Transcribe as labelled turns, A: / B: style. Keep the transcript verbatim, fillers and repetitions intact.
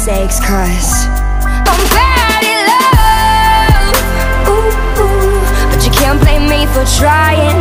A: mistakes, cause I'm bad at love. Ooh, ooh. But you can't blame me for trying.